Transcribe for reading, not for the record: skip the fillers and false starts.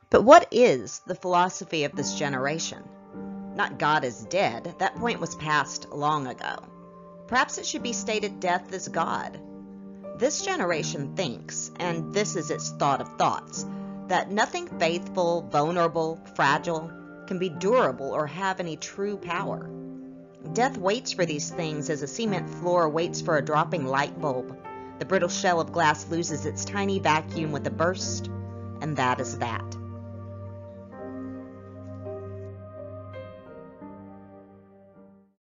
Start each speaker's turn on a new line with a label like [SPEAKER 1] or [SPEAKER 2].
[SPEAKER 1] But what is the philosophy of this generation? Not God is dead. That point was passed long ago. Perhaps it should be stated death is God. This generation thinks, and this is its thought of thoughts, that nothing faithful, vulnerable, fragile can be durable or have any true power. Death waits for these things as a cement floor waits for a dropping light bulb. The brittle shell of glass loses its tiny vacuum with a burst, and that is that.